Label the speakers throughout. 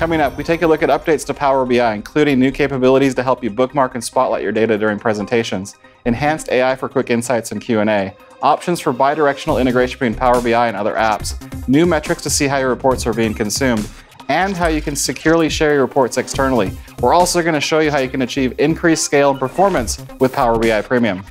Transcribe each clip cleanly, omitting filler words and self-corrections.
Speaker 1: Coming up, we take a look at updates to Power BI, including new capabilities to help you bookmark and spotlight your data during presentations, enhanced AI for quick insights and Q&A, options for bi-directional integration between Power BI and other apps, new metrics to see how your reports are being consumed, and how you can securely share your reports externally. We're also going to show you how you can achieve increased scale and performance with Power BI Premium.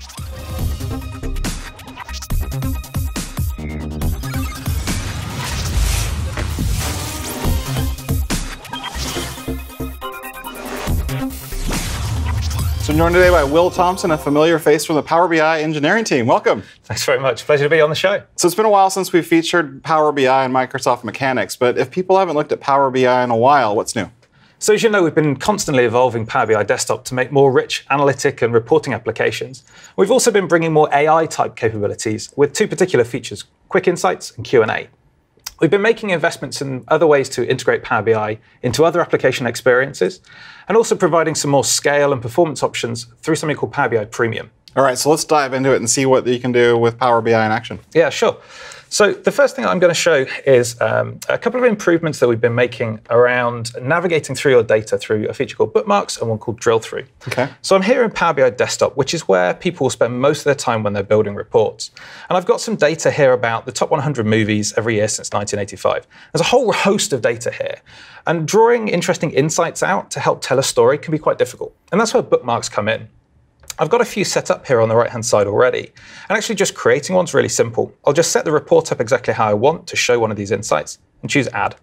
Speaker 1: So I'm joined today by Will Thompson, a familiar face from the Power BI engineering team. Welcome.
Speaker 2: Thanks very much. Pleasure to be on the show.
Speaker 1: So it's been a while since we've featured Power BI and Microsoft Mechanics, but if people haven't looked at Power BI in a while, what's new?
Speaker 2: So as you know, we've been constantly evolving Power BI Desktop to make more rich analytic and reporting applications. We've also been bringing more AI-type capabilities with two particular features, Quick Insights and Q&A. We've been making investments in other ways to integrate Power BI into other application experiences, and also providing some more scale and performance options through something called Power BI Premium.
Speaker 1: All right, so let's dive into it and see what you can do with Power BI in action.
Speaker 2: Yeah, sure. So the first thing I'm going to show is a couple of improvements that we've been making around navigating through your data through a feature called bookmarks and one called drill through.
Speaker 1: Okay.
Speaker 2: So I'm here in Power BI Desktop, which is where people will spend most of their time when they're building reports. And I've got some data here about the top 100 movies every year since 1985. There's a whole host of data here. And drawing interesting insights out to help tell a story can be quite difficult. And that's where bookmarks come in. I've got a few set up here on the right-hand side already. And actually just creating one's really simple. I'll just set the report up exactly how I want to show one of these insights and choose Add.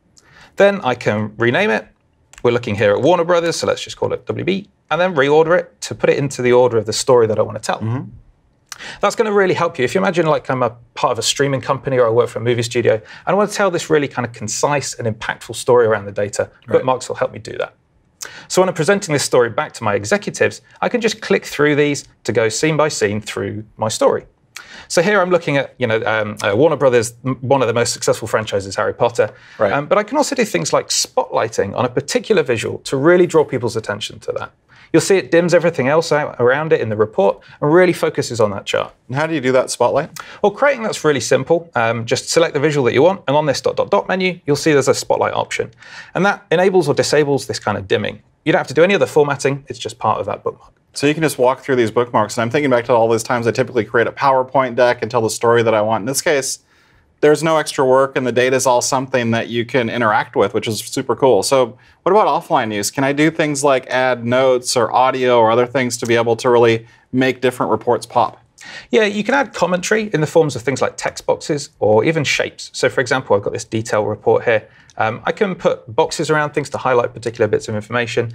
Speaker 2: Then I can rename it. We're looking here at Warner Brothers, so let's just call it WB, and then reorder it to put it into the order of the story that I want to tell. Mm-hmm. That's going to really help you. If you imagine like I'm a part of a streaming company or I work for a movie studio, and I want to tell this really kind of concise and impactful story around the data, bookmarks will help me do that. So when I'm presenting this story back to my executives, I can just click through these to go scene by scene through my story. So here I'm looking at, Warner Brothers, one of the most successful franchises, Harry Potter.
Speaker 1: Right.
Speaker 2: But I can also do things like spotlighting on a particular visual to really draw people's attention to that. You'll see it dims everything else out around it in the report and really focuses on that chart.
Speaker 1: And how do you do that spotlight?
Speaker 2: Well, creating that's really simple. Just select the visual that you want, and on this ... menu, you'll see there's a spotlight option. And that enables or disables this kind of dimming. You don't have to do any other formatting, it's just part of that bookmark.
Speaker 1: So you can just walk through these bookmarks, and I'm thinking back to all those times I typically create a PowerPoint deck and tell the story that I want. In this case, there's no extra work, and the data is all something that you can interact with, which is super cool. So what about offline use? Can I do things like add notes or audio or other things to be able to really make different reports pop?
Speaker 2: Yeah, you can add commentary in the forms of things like text boxes or even shapes. So for example, I've got this detail report here. I can put boxes around things to highlight particular bits of information,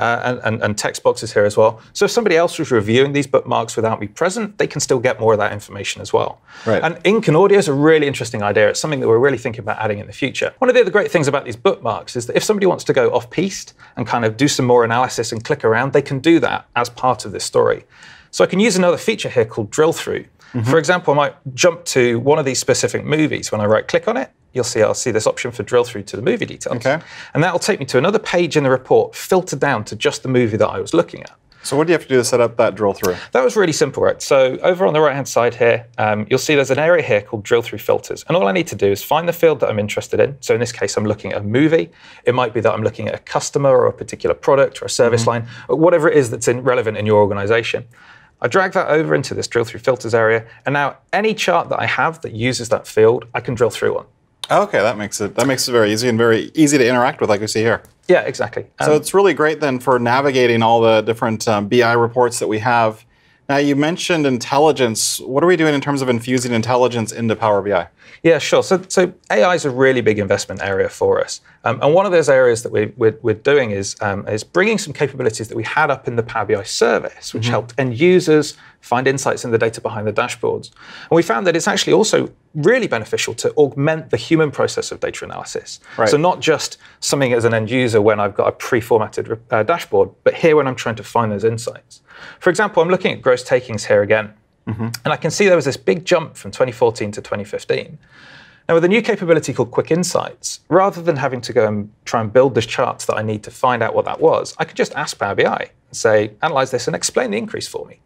Speaker 2: and text boxes here as well. So if somebody else was reviewing these bookmarks without me present, they can still get more of that information as well.
Speaker 1: Right.
Speaker 2: And ink and audio is a really interesting idea. It's something that we're really thinking about adding in the future. One of the other great things about these bookmarks is that if somebody wants to go off-piste and kind of do some more analysis and click around, they can do that as part of this story. So I can use another feature here called drill through. For example, I might jump to one of these specific movies. When I right-click on it, I'll see this option for drill through to the movie details.
Speaker 1: Okay.
Speaker 2: And that will take me to another page in the report, filtered down to just the movie that I was looking at.
Speaker 1: So what do you have to do to set up that drill through?
Speaker 2: That was really simple, right? So over on the right-hand side here, you'll see there's an area here called drill through filters. And all I need to do is find the field that I'm interested in. So in this case, I'm looking at a movie. It might be that I'm looking at a customer or a particular product or a service line, or whatever it is that's relevant in your organization. I drag that over into this drill through filters area, and now any chart that I have that uses that field, I can drill through on.
Speaker 1: Okay, that makes it very easy and very easy to interact with, like we see here.
Speaker 2: Yeah, exactly.
Speaker 1: So it's really great then for navigating all the different BI reports that we have. Now you mentioned intelligence. What are we doing in terms of infusing intelligence into Power BI?
Speaker 2: Yeah, sure. So AI is a really big investment area for us. And one of those areas that we're doing is bringing some capabilities that we had up in the Power BI service, which helped end users find insights in the data behind the dashboards. And we found that it's actually also really beneficial to augment the human process of data analysis. Right. So not just something as an end user when I've got a pre-formatted dashboard, but here when I'm trying to find those insights. For example, I'm looking at gross takings here again. And I can see there was this big jump from 2014 to 2015. Now, with a new capability called Quick Insights, rather than having to go and try and build the charts that I need to find out what that was, I could just ask Power BI and say, analyze this and explain the increase for me.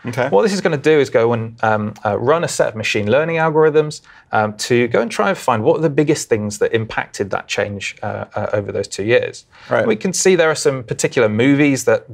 Speaker 1: Okay.
Speaker 2: What this is going to do is go and run a set of machine learning algorithms to go and try and find what are the biggest things that impacted that change over those 2 years.
Speaker 1: Right.
Speaker 2: We can see there are some particular movies that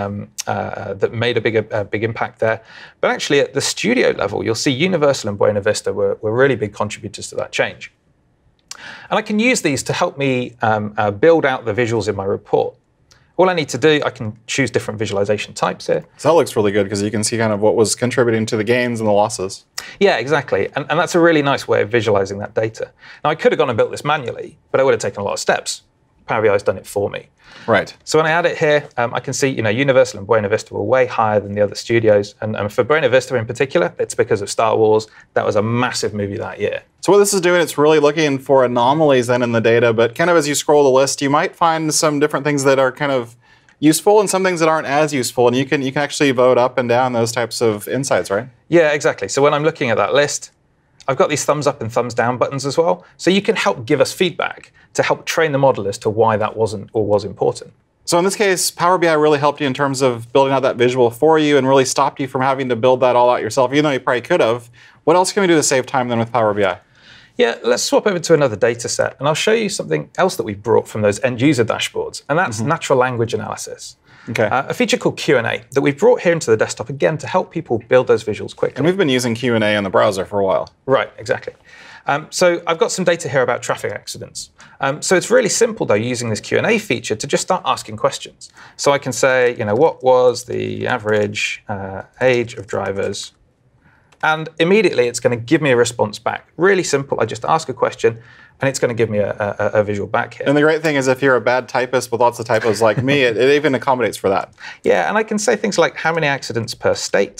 Speaker 2: made a big impact there. But actually, at the studio level, you'll see Universal and Buena Vista were really big contributors to that change. And I can use these to help me build out the visuals in my report. All I need to do, I can choose different visualization types here.
Speaker 1: So that looks really good because you can see kind of what was contributing to the gains and the losses.
Speaker 2: Yeah, exactly. And that's a really nice way of visualizing that data. Now, I could have gone and built this manually, but it would have taken a lot of steps. Power BI has done it for me.
Speaker 1: Right.
Speaker 2: So when I add it here, I can see, Universal and Buena Vista were way higher than the other studios. And for Buena Vista in particular, it's because of Star Wars. That was a massive movie that year.
Speaker 1: So what this is doing, it's really looking for anomalies then in the data, but kind of as you scroll the list, you might find some different things that are kind of useful and some things that aren't as useful. And you can actually vote up and down those types of insights, right?
Speaker 2: Yeah, exactly. So when I'm looking at that list, I've got these thumbs up and thumbs down buttons as well. So you can help give us feedback to help train the model as to why that wasn't or was important.
Speaker 1: So in this case, Power BI really helped you in terms of building out that visual for you and really stopped you from having to build that all out yourself, even though you probably could have. What else can we do to save time then with Power BI?
Speaker 2: Yeah, let's swap over to another data set, and I'll show you something else that we've brought from those end-user dashboards, and that's natural language analysis.
Speaker 1: Okay.
Speaker 2: A feature called Q&A that we've brought here into the desktop, again, to help people build those visuals quickly.
Speaker 1: And we've been using Q&A in the browser for a while.
Speaker 2: Right, exactly. So I've got some data here about traffic accidents. So it's really simple, though, using this Q&A feature to just start asking questions. So I can say, what was the average age of drivers? And immediately, it's going to give me a response back. Really simple. I just ask a question, and it's going to give me a visual back here.
Speaker 1: And the great thing is if you're a bad typist with lots of typos like me, it even accommodates for that.
Speaker 2: Yeah, and I can say things like how many accidents per state.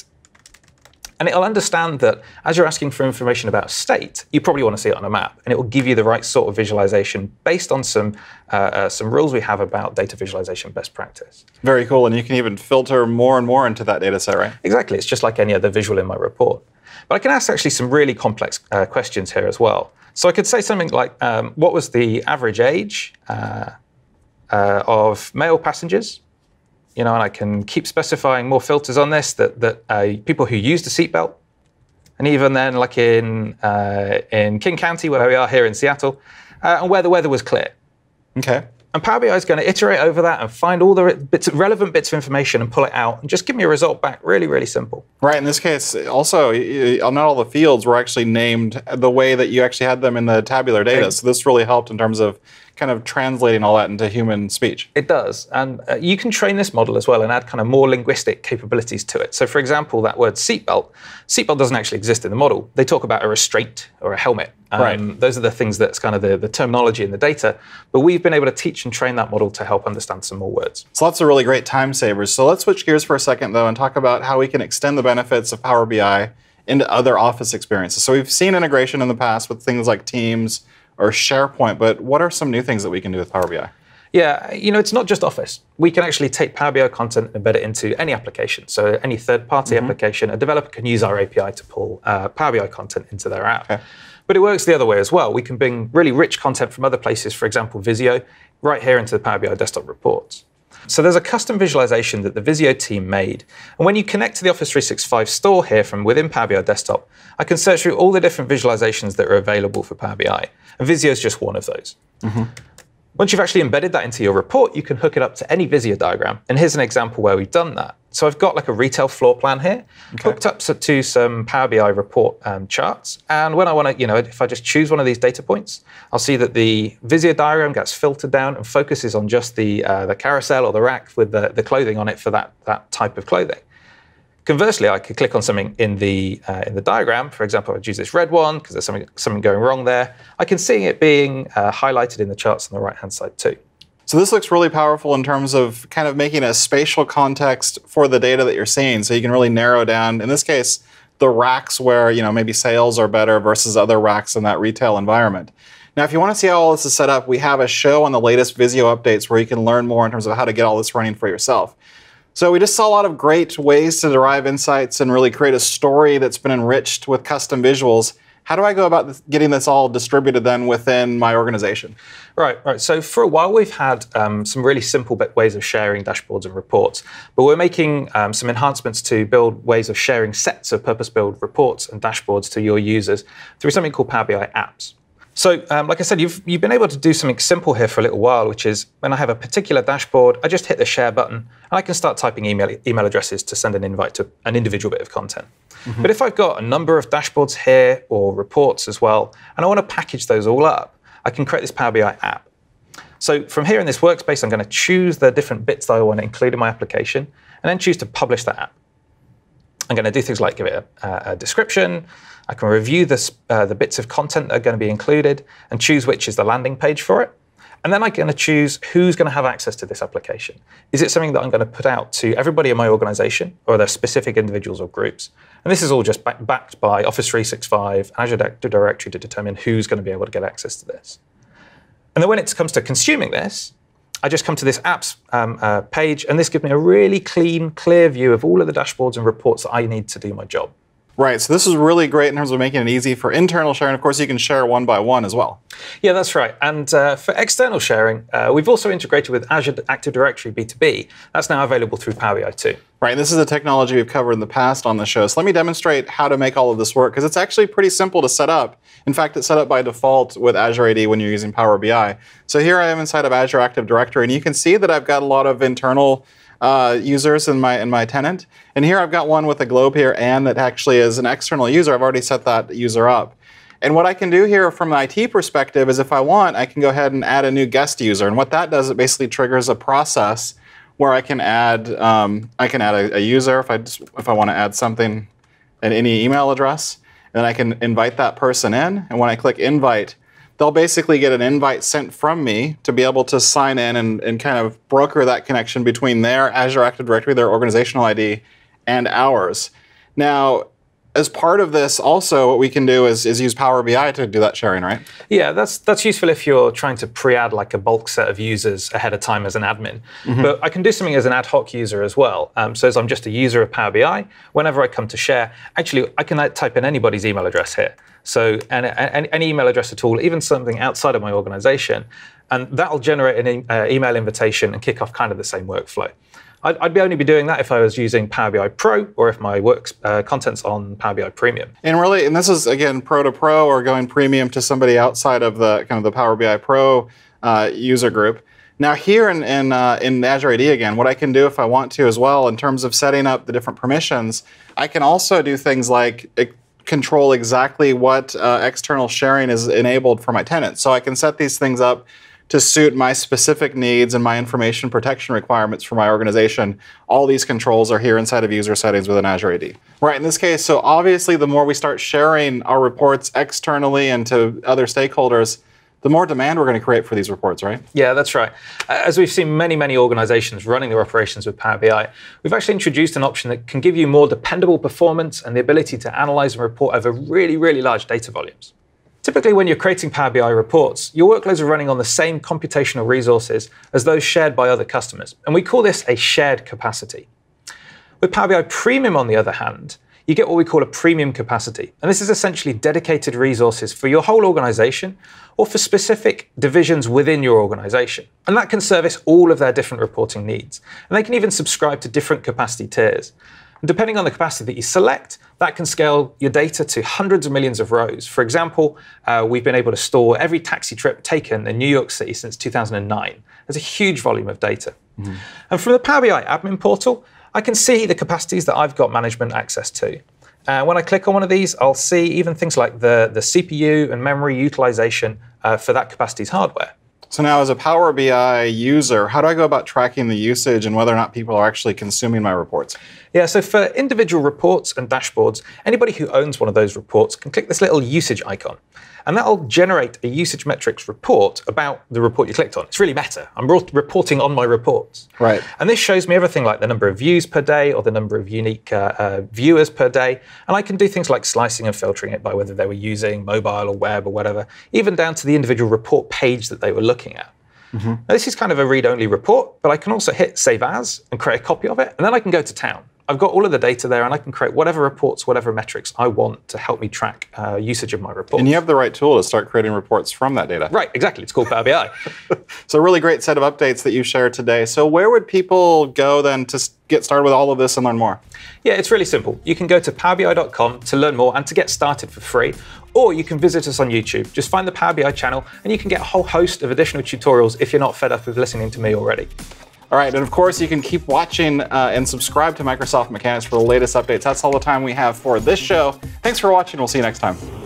Speaker 2: And it'll understand that as you're asking for information about state, you probably want to see it on a map, and it will give you the right sort of visualization based on some rules we have about data visualization best practice.
Speaker 1: Very cool, and you can even filter more and more into that data set, right?
Speaker 2: Exactly, it's just like any other visual in my report. But I can ask actually some really complex questions here as well. So I could say something like, what was the average age of male passengers? And I can keep specifying more filters on this that people who used a seatbelt, and even then, like in King County, where we are here in Seattle, and where the weather was clear.
Speaker 1: Okay.
Speaker 2: And Power BI is going to iterate over that and find all the relevant bits of information and pull it out and just give me a result back. Really, really simple.
Speaker 1: Right. In this case, also, not all the fields were actually named the way that you actually had them in the tabular data. So this really helped in terms of kind of translating all that into human speech.
Speaker 2: It does. And you can train this model as well and add kind of more linguistic capabilities to it. So for example, that word seatbelt doesn't actually exist in the model. They talk about a restraint or a helmet.
Speaker 1: Right.
Speaker 2: Those are the things that's kind of the terminology in the data. But we've been able to teach and train that model to help understand some more words.
Speaker 1: So lots of really great time savers. So let's switch gears for a second, though, and talk about how we can extend the benefits of Power BI into other Office experiences. So we've seen integration in the past with things like Teams or SharePoint, but what are some new things that we can do with Power BI?
Speaker 2: Yeah, it's not just Office. We can actually take Power BI content and embed it into any application. So any third-party application, a developer can use our API to pull Power BI content into their app. Okay. But it works the other way as well. We can bring really rich content from other places, for example, Visio, right here into the Power BI desktop reports. So there's a custom visualization that the Visio team made. And when you connect to the Office 365 store here from within Power BI desktop, I can search through all the different visualizations that are available for Power BI. And Visio is just one of those. Once you've actually embedded that into your report, you can hook it up to any Visio diagram. And here's an example where we've done that. So I've got like a retail floor plan here, hooked up to some Power BI report charts. And when I want to, if I just choose one of these data points, I'll see that the Visio diagram gets filtered down and focuses on just the carousel or the rack with the clothing on it for that type of clothing. Conversely, I could click on something in the diagram. For example, I'd use this red one because there's something going wrong there. I can see it being highlighted in the charts on the right-hand side too.
Speaker 1: So this looks really powerful in terms of kind of making a spatial context for the data that you're seeing. So you can really narrow down, in this case, the racks where maybe sales are better versus other racks in that retail environment. Now, if you want to see how all this is set up, we have a show on the latest Visio updates where you can learn more in terms of how to get all this running for yourself. So we just saw a lot of great ways to derive insights and really create a story that's been enriched with custom visuals. How do I go about getting this all distributed then within my organization?
Speaker 2: Right. So for a while, we've had some really simple ways of sharing dashboards and reports, but we're making some enhancements to build ways of sharing sets of purpose-built reports and dashboards to your users through something called Power BI apps. So, like I said, you've been able to do something simple here for a little while, which is when I have a particular dashboard, I just hit the share button, and I can start typing email addresses to send an invite to an individual bit of content. Mm-hmm. But if I've got a number of dashboards here or reports as well, and I want to package those all up, I can create this Power BI app. So from here in this workspace, I'm going to choose the different bits that I want to include in my application, and then choose to publish that app. I'm going to do things like give it a description. I can review the bits of content that are going to be included and choose which is the landing page for it. And then I'm going to choose who's going to have access to this application. Is it something that I'm going to put out to everybody in my organization, or are there specific individuals or groups? And this is all just backed by Office 365, Azure Active Directory to determine who's going to be able to get access to this. And then when it comes to consuming this, I just come to this apps page, and this gives me a really clean, clear view of all of the dashboards and reports that I need to do my job.
Speaker 1: Right, so this is really great in terms of making it easy for internal sharing. Of course, you can share one by one as well.
Speaker 2: Yeah, that's right. And for external sharing, we've also integrated with Azure Active Directory B2B. That's now available through Power BI too.
Speaker 1: Right, and this is a technology we've covered in the past on the show. So let me demonstrate how to make all of this work, because it's actually pretty simple to set up. In fact, it's set up by default with Azure AD when you're using Power BI. So here I am inside of Azure Active Directory, and you can see that I've got a lot of internal users in my tenant. And here I've got one with a globe here, and that actually is an external user. I've already set that user up. And what I can do here from an IT perspective is if I want, I can go ahead and add a new guest user. And what that does, it basically triggers a process where I can add a user if I want to add something at any email address. And then I can invite that person in. And when I click invite, they'll basically get an invite sent from me to be able to sign in and kind of broker that connection between their Azure Active Directory, their organizational ID, and ours. Now, as part of this, also, what we can do is use Power BI to do that sharing, right? Yeah,
Speaker 2: that's useful if you're trying to pre-add like a bulk set of users ahead of time as an admin. Mm-hmm. But I can do something as an ad hoc user as well. So as I'm just a user of Power BI, whenever I come to share, actually, I can type in anybody's email address here. So any email address at all, even something outside of my organization, and that'll generate an email invitation and kick off kind of the same workflow. I'd only be doing that if I was using Power BI Pro or if my content's on Power BI Premium.
Speaker 1: And this is, again, Pro to Pro or going Premium to somebody outside of the kind of the Power BI Pro user group. Now here in Azure AD, again, what I can do if I want to as well in terms of setting up the different permissions, I can also do things like control exactly what external sharing is enabled for my tenants. So I can set these things up to suit my specific needs and my information protection requirements for my organization. All these controls are here inside of user settings within Azure AD. Right, in this case, so obviously the more we start sharing our reports externally and to other stakeholders, the more demand we're going to create for these reports, right?
Speaker 2: Yeah, that's right. As we've seen many organizations running their operations with Power BI, we've actually introduced an option that can give you more dependable performance and the ability to analyze and report over really large data volumes. Typically, when you're creating Power BI reports, your workloads are running on the same computational resources as those shared by other customers. And we call this a shared capacity. With Power BI Premium, on the other hand, you get what we call a premium capacity. And this is essentially dedicated resources for your whole organization or for specific divisions within your organization. And that can service all of their different reporting needs. And they can even subscribe to different capacity tiers. And depending on the capacity that you select, that can scale your data to hundreds of millions of rows. For example, we've been able to store every taxi trip taken in New York City since 2009. There's a huge volume of data. Mm-hmm. And from the Power BI admin portal, I can see the capacities that I've got management access to. When I click on one of these, I'll see even things like the CPU and memory utilization for that capacity's hardware.
Speaker 1: So now as a Power BI user, how do I go about tracking the usage and whether or not people are actually consuming my reports?
Speaker 2: Yeah, so for individual reports and dashboards, anybody who owns one of those reports can click this little usage icon. And that'll generate a usage metrics report about the report you clicked on. It's really meta. I'm reporting on my reports.
Speaker 1: Right.
Speaker 2: And this shows me everything like the number of views per day or the number of unique viewers per day. And I can do things like slicing and filtering it by whether they were using mobile or web or whatever, even down to the individual report page that they were looking at. Mm-hmm. Now, this is kind of a read-only report, but I can also hit Save As and create a copy of it, and then I can go to town. I've got all of the data there, and I can create whatever reports, whatever metrics I want to help me track usage of my reports.
Speaker 1: And you have the right tool to start creating reports from that data.
Speaker 2: Right, exactly. It's called Power BI.
Speaker 1: So a really great set of updates that you shared today. So where would people go then to get started with all of this and learn more?
Speaker 2: Yeah, it's really simple. You can go to powerbi.com to learn more and to get started for free, or you can visit us on YouTube. Just find the Power BI channel, and you can get a whole host of additional tutorials if you're not fed up with listening to me already.
Speaker 1: All right, and of course, you can keep watching and subscribe to Microsoft Mechanics for the latest updates. That's all the time we have for this show. Thanks for watching. We'll see you next time.